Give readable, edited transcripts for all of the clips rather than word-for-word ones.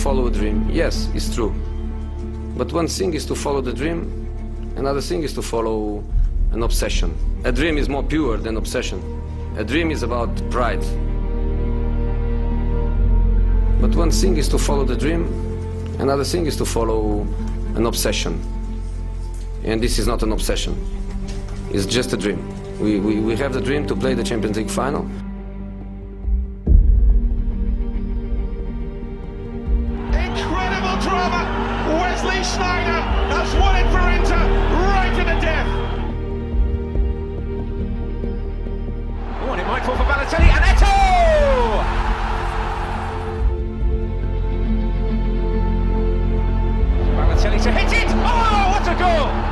follow a dream. Yes, it's true. But one thing is to follow the dream, another thing is to follow an obsession. A dream is more pure than obsession. A dream is about pride. But one thing is to follow the dream, another thing is to follow an obsession. And this is not an obsession. It's just a dream. We have the dream to play the Champions League final. Incredible drama! Wesley Sneijder has won it for Inter right to the death. Oh, and it might fall for Balotelli, and Eto'o! Balotelli to hit it! Oh, what a goal!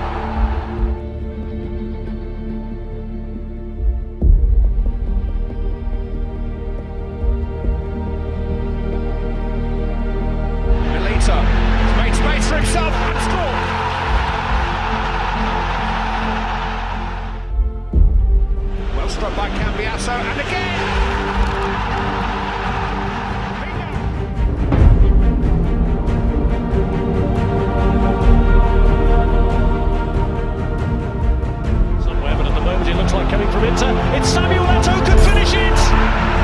He's made space for himself and scored! Well struck by Cambiasso, and again! Somewhere, but at the moment it looks like coming from Inter. It's Samuel Eto'o could finish it!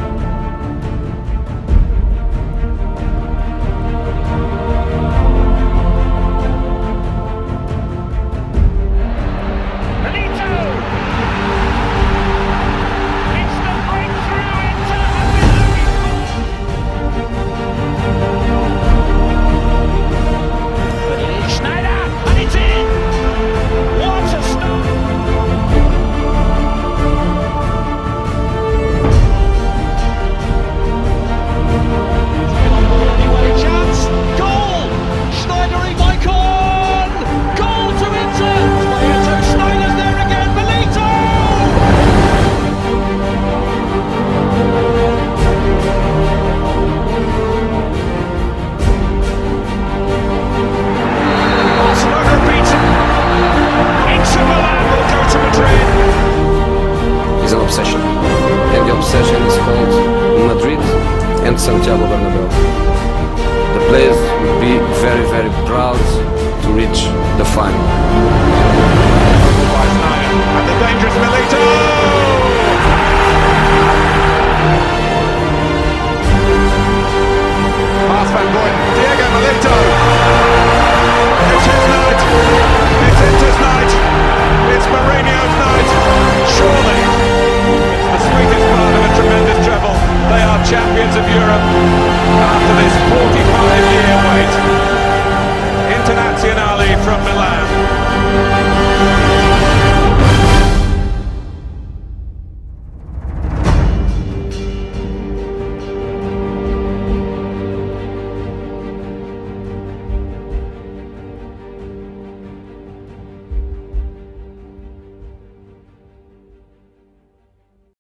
Obsession, and the obsession is called Madrid and Santiago Bernabéu. The players will be very, very proud to reach the final.